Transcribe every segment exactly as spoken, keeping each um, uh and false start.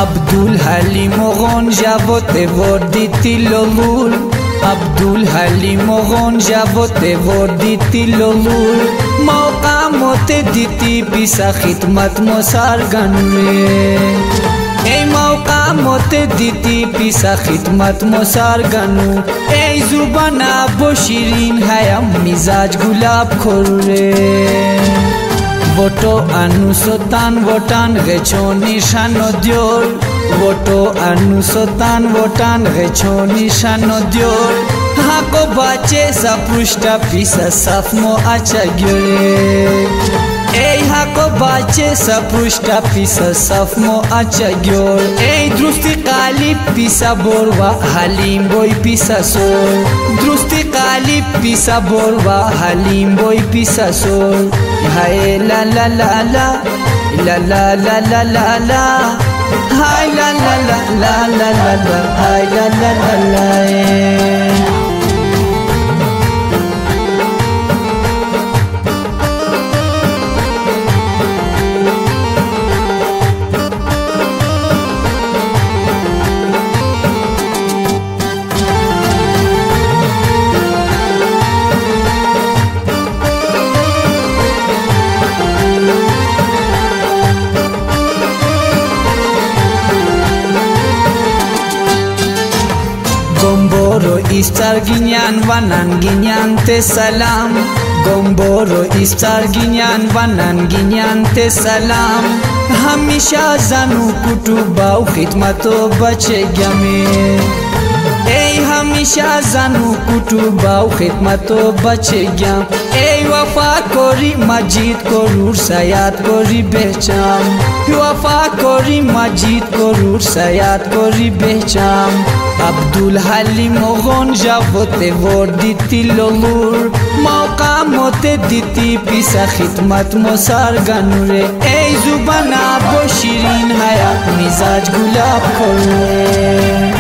عبدالحلیم و غنجه و تواردی تیلولول عبدالحلیم و غنجه و تواردی تیلولول موقع موت دیتی پیسا خدمت مو سارگنوره ای موقع موت دیتی پیسا خدمت مو سارگنو ای زبان ابو شیرین هایم مزاج گلاب خوره Voto anusotan votan gechoni shano dior Voto anusotan votan gechoni shano dior Hako bache sa prushta pisa safmo acha gyore Ey hako bache sa prushta pisa safmo acha gyor Ey drusti qalib pisa borwa halim boy pisa sol Drusti qalib pisa borwa halim boy pisa sol Hai la la la la la la la la la la Hai la la la la la la la Hai la la la la Gomboro istar ginyan vanan ginyan te salam Gomboro istar ginyan vanan ginyan te salam Hamisha zanu kutubau khidmato bache gyame Ey hamisha zanu kutubau khidmato bache gyam Ey wafa kori majid korur sayat kori behcham Wafa kori majid korur sayat kori behcham عبدالحلیم و غنجه و تواردی تیلولور موقع موت دیتی پیسا خدمت مو سارگنوره ای زبان ابو شیرین حیات مزاج گلاب خوره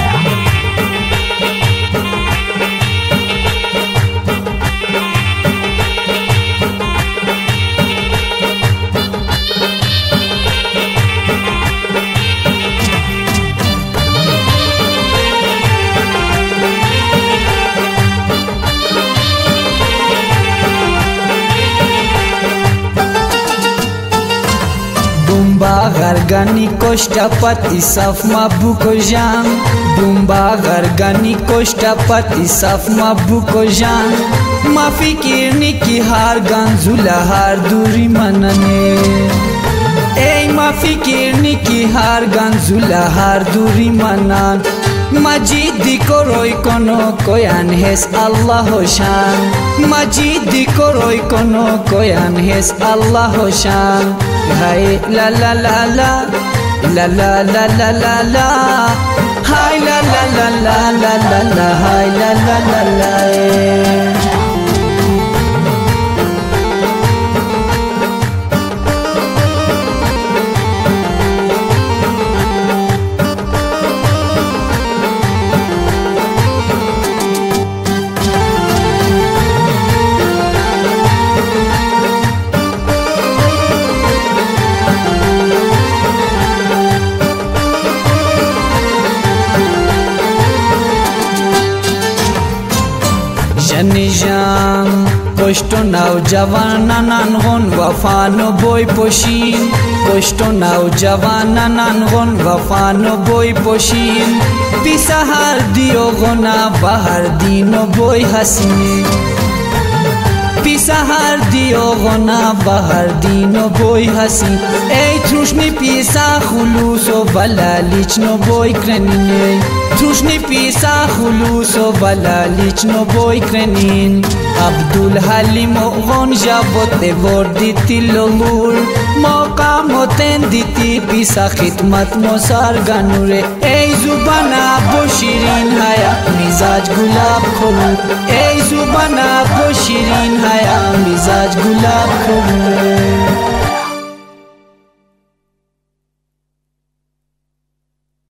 Bumba gargani koshta pati saf mabuko jan Bumba gargani koshta pati saf mabuko jan Ma fikirni ki har ganzula har duri manane Ey ma fikirni ki har ganzula har duri manan Majidi koroi kono koyan hes Allah shan Majidi koroi kono koyan hes Allah shan Hai la la la la La la la la la la Hai la la la la la la la Hai la la la la Nijam Koshto nau jawananan gon wafano boy poshin Koshto nau jawananan gon wafano boy poshin Pisa har dio gona bahar dino boy hasine Pisa har dio gona bahar dino boy hasin Ey trushni pisa khuluso balalichno boy krenine Trushni pisa khuluso balalichno boy krenin عبدالحلیم و غنجه و تواردی تیلولور موقع موتن دیتی پیسا خدمت مو سارگنوره ای زبان ابو شیرین حیات مزاج گلاب خورو ای زبان ابو شیرین حیات مزاج گلاب خورو